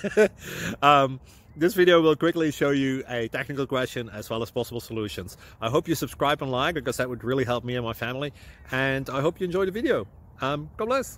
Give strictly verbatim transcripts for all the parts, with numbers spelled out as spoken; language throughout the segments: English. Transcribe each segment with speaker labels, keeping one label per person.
Speaker 1: um, this video will quickly show you a technical question as well as possible solutions. I hope you subscribe and like, because that would really help me and my family. And I hope you enjoy the video. Um, God bless.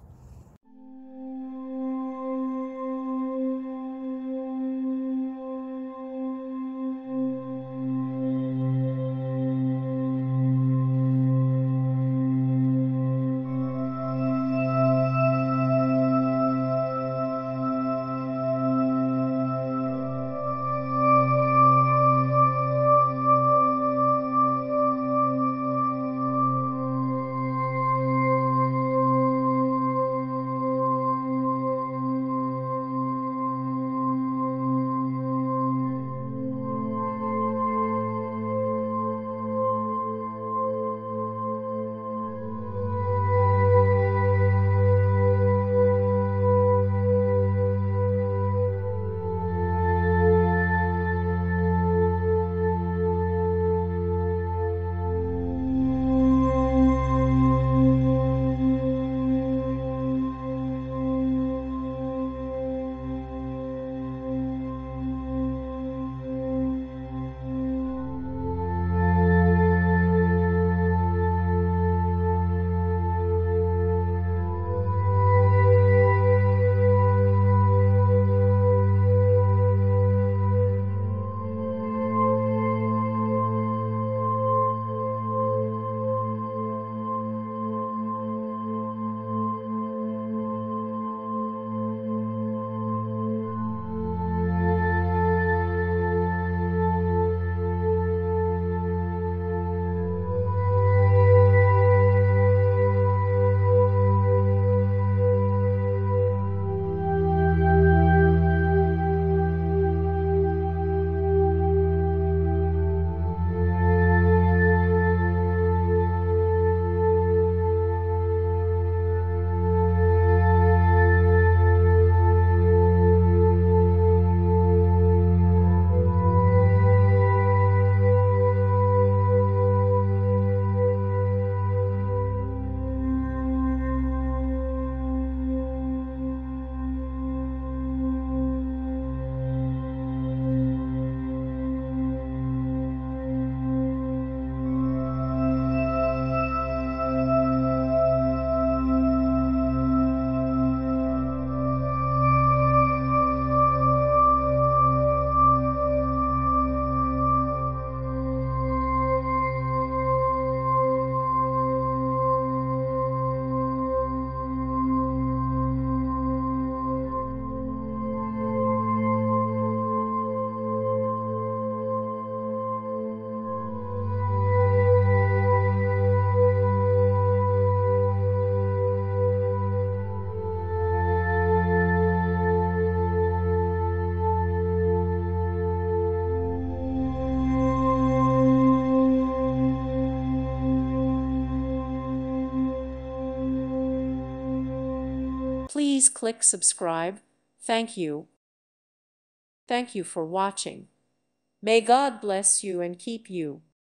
Speaker 2: Please click subscribe. Thank you. Thank you for watching. May God bless you and keep you.